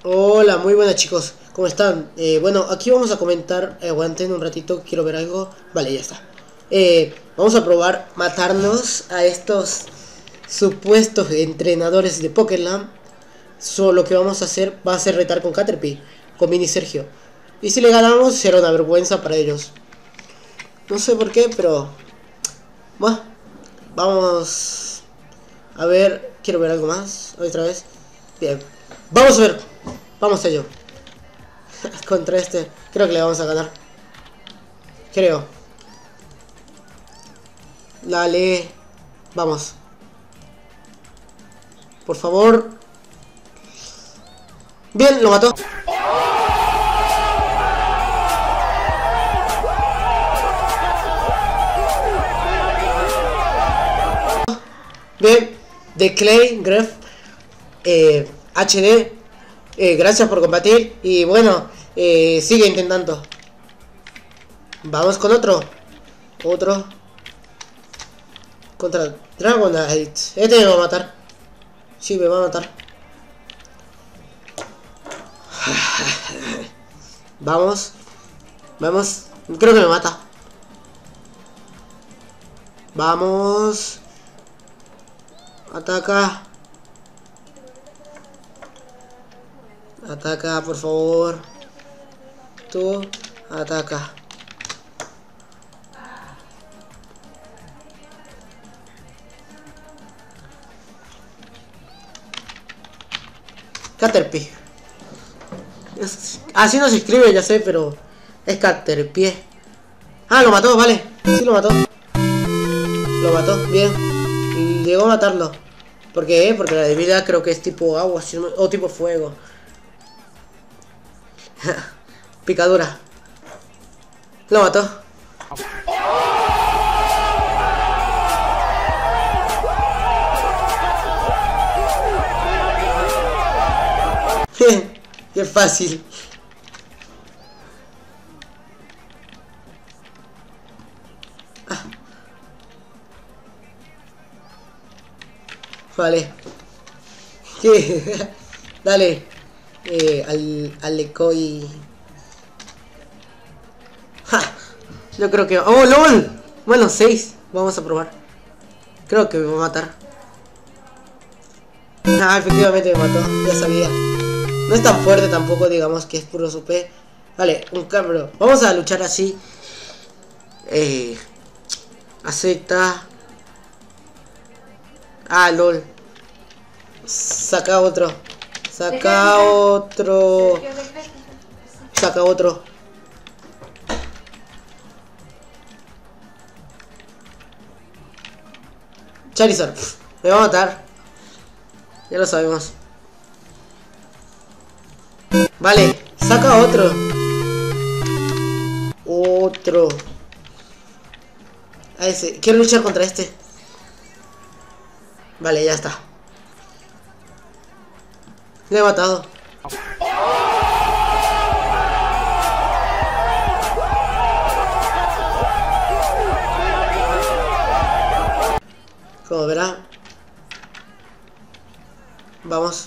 Hola, muy buenas chicos, ¿cómo están? Bueno, aquí vamos a comentar, aguanten un ratito, quiero ver algo. Vale, ya está. Vamos a probar matarnos a estos supuestos entrenadores de Pokémon. Lo que vamos a hacer va a ser retar con Caterpie, con Mini Sergio. Y si le ganamos será una vergüenza para ellos. No sé por qué, pero... Bueno, vamos a ver, quiero ver algo más, otra vez. Bien, vamos a ver, vamos a ello. Contra este, creo que le vamos a ganar. Creo. Dale. Vamos. Por favor. Bien, lo mató. Bien. De Clay, Gref. HD. Gracias por combatir. Y bueno, sigue intentando. Vamos con otro. Otro. Contra Dragonite. Este me va a matar. Sí, me va a matar. Vamos. Vamos. Creo que me mata. Vamos. Ataca. Ataca, por favor. Tú. Ataca. Caterpie. Así no se escribe, ya sé, pero es Caterpie. Ah, lo mató, vale. Sí, lo mató. Lo mató, bien. Llegó a matarlo. ¿Por qué? Porque la debilidad creo que es tipo agua o tipo fuego. Picadura. Lo mató. Qué fácil. Vale. ¿Qué? Dale. Al Lecoy. ¡Ja! Yo creo que... ¡Oh, LOL! Bueno, 6. Vamos a probar. Creo que me va a matar. Ah, efectivamente me mató. Ya sabía. No es tan fuerte tampoco, digamos que es puro super. Vale, un cambio. Vamos a luchar así. Acepta. Ah, LOL. Saca otro. Saca otro. Saca otro. Charizard. Me va a matar. Ya lo sabemos. Vale, saca otro. Otro. A ese. Quiero luchar contra este. Vale, ya está. Le he matado. Como verá. Vamos.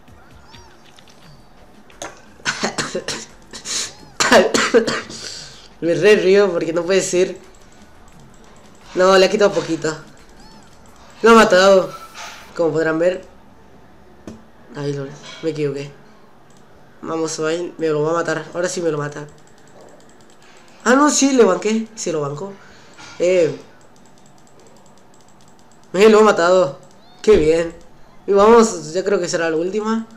Me re río porque no puede ser. No, le ha quitado poquito. Lo ha matado. Como podrán ver. Ay, no, me equivoqué. Vamos, Vine. Me lo va a matar. Ahora sí me lo mata. Ah, no, sí, le banqué. Sí, lo banco. Me lo ha matado. Qué bien. Y vamos, ya creo que será la última.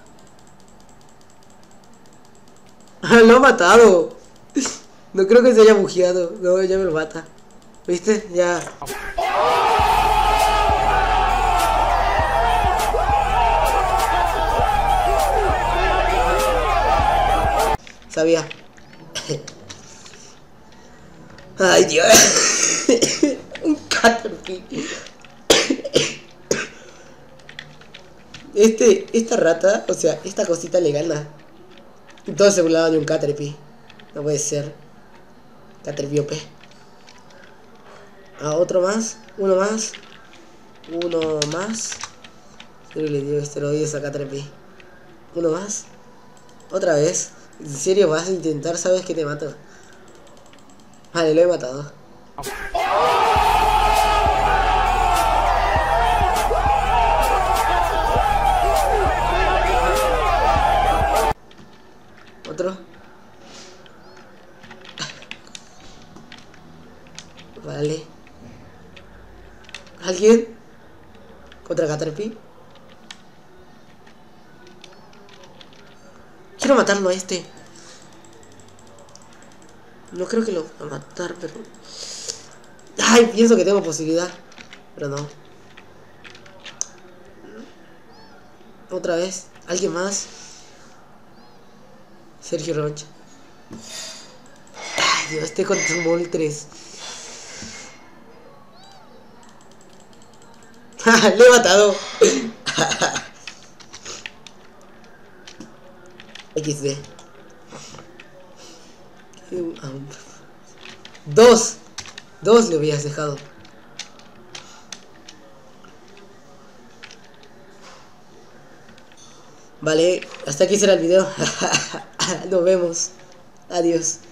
Lo ha matado. No creo que se haya bugueado. No, ya me lo mata. ¿Viste? Ya. Sabía. Ay, Dios. Un Caterpie. Esta rata, o sea, esta cosita le gana. Todos se burlaban de un Caterpie. No puede ser. Caterpie OP. Ah, otro más. Uno más. Uno más. Yo le dio esteroides a Caterpie. Uno más. Otra vez. ¿En serio vas a intentar? Sabes que te mato. Vale, lo he matado. Otro. Vale. ¿Alguien? Contra Caterpie. Quiero matarlo a este. No creo que lo va a matar, pero... Ay, pienso que tengo posibilidad. Pero no. Otra vez. ¿Alguien más? Sergio Roncha. Ay, Dios, este contra un Moltres. ¡Le he matado! XD. Dos. Dos le habías dejado. Vale, hasta aquí será el video. Nos vemos. Adiós.